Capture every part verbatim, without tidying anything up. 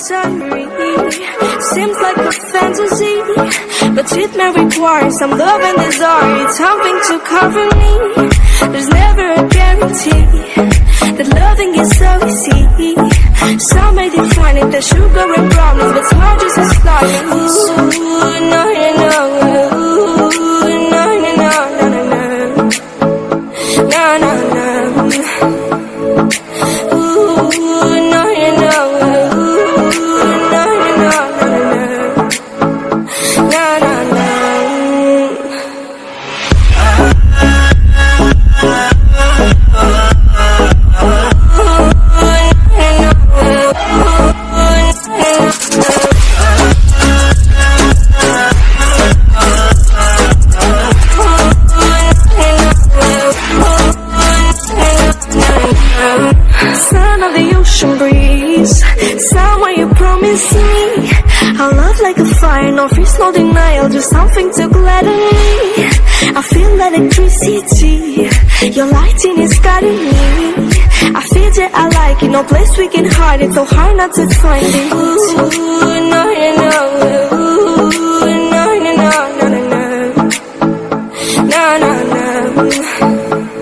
necessary. Seems like a fantasy, but it may require some love and desire. It's something to cover me. There's never a guarantee that loving is so easy. Some may define it as sugar and brownies, but smart just as flying. Ooh, no, no, no. Ooh, no, no, no, no, no, no. No, no, no. Ooh, no, no, no. Ooh, no, no, no, no, no. No, no, no. Sound of the ocean breeze, someone you promised me. Our love like a fire, no fears, no denial, just something to gladden me. I feel electricity, your lighting is guiding me. I feel that I like it, no place we can hide it, so hard not to find it. Ooh, no, no, no. Ooh, no, no, no, no, no, no. No, no, no.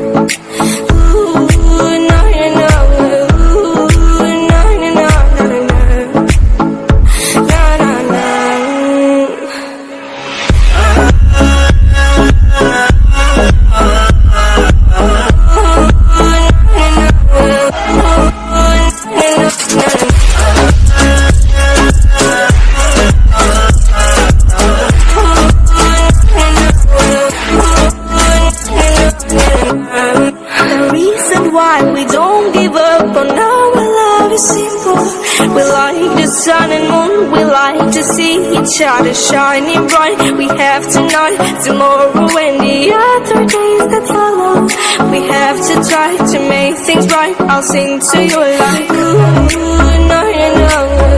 Why we don't give up on our love is simple. We like the sun and moon, we like to see each other shining bright. We have tonight, tomorrow and the other days that follow. We have to try to make things right. I'll sing to you like ooh, no, no, no.